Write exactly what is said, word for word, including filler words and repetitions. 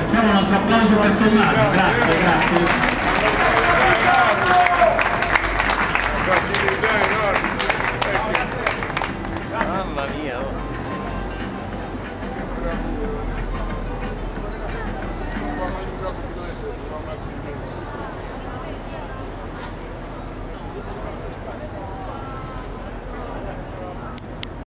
Facciamo un altro applauso per Tommaso, grazie, grazie. Mamma mia!